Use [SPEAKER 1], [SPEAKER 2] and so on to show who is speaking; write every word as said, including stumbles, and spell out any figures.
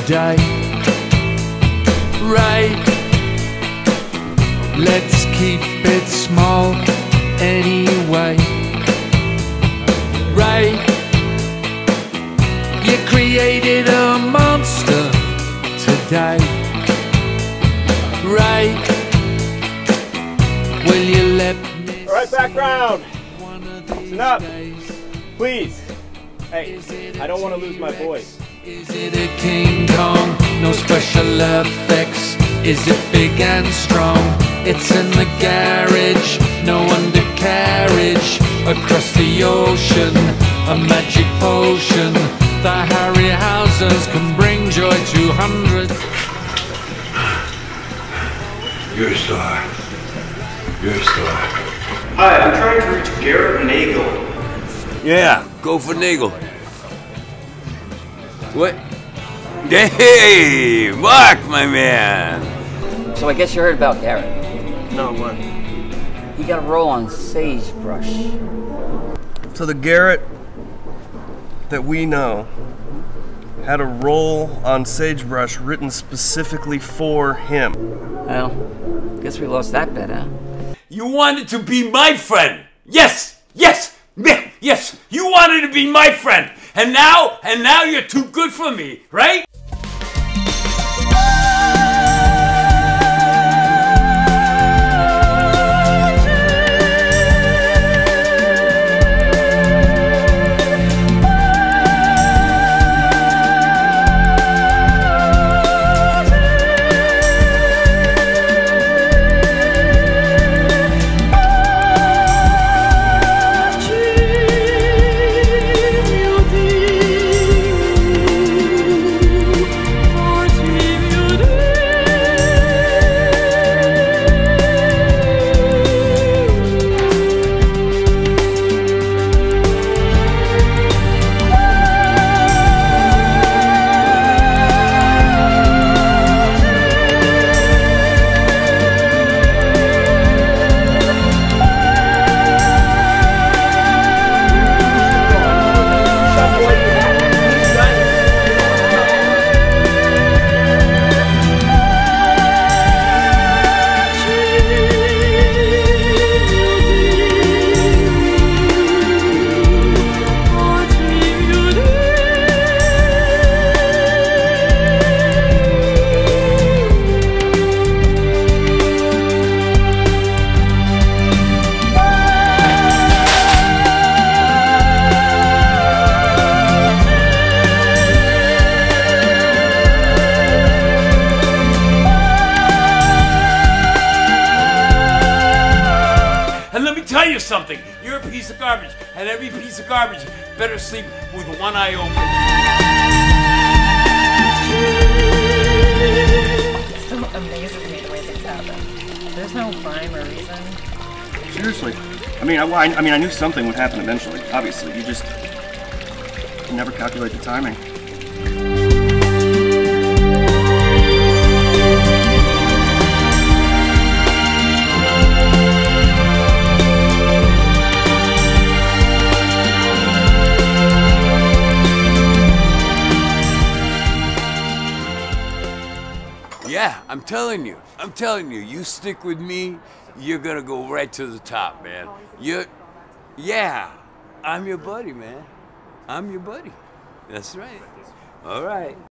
[SPEAKER 1] today. Right, let's keep it small anyway. Right, you created a monster today. Right, will you let me?
[SPEAKER 2] All right, background. Listen up, please. Hey, I don't want to lose my voice.
[SPEAKER 1] Is it a King Kong? No special effects. Is it big and strong? It's in the garage, no undercarriage. Across the ocean, a magic potion. The Harryhausen's can bring joy to hundreds.
[SPEAKER 3] You're a star. You're a star.
[SPEAKER 4] Hi, I'm trying to reach Garrett Nagel.
[SPEAKER 3] Yeah, go for Nagel. What? Hey, Mark, my man.
[SPEAKER 5] So I guess you heard about Garrett.
[SPEAKER 2] No, what?
[SPEAKER 5] He got a role on Sagebrush.
[SPEAKER 6] So the Garrett that we know had a role on Sagebrush written specifically for him.
[SPEAKER 5] Well, guess we lost that bet, huh?
[SPEAKER 3] You wanted to be my friend. Yes, yes, yes. You wanted to be my friend. And now, and now you're too good for me, right? And let me tell you something, you're a piece of garbage, and every piece of garbage better sleep with one eye open.
[SPEAKER 7] It still amazes me the way things happen. There's no rhyme or reason.
[SPEAKER 6] Seriously. I mean, I, I mean, I knew something would happen eventually, obviously. You just can never calculate the timing.
[SPEAKER 3] Yeah, I'm telling you, I'm telling you, you stick with me, you're gonna go right to the top, man. You're, yeah, I'm your buddy, man. I'm your buddy. That's right. All right.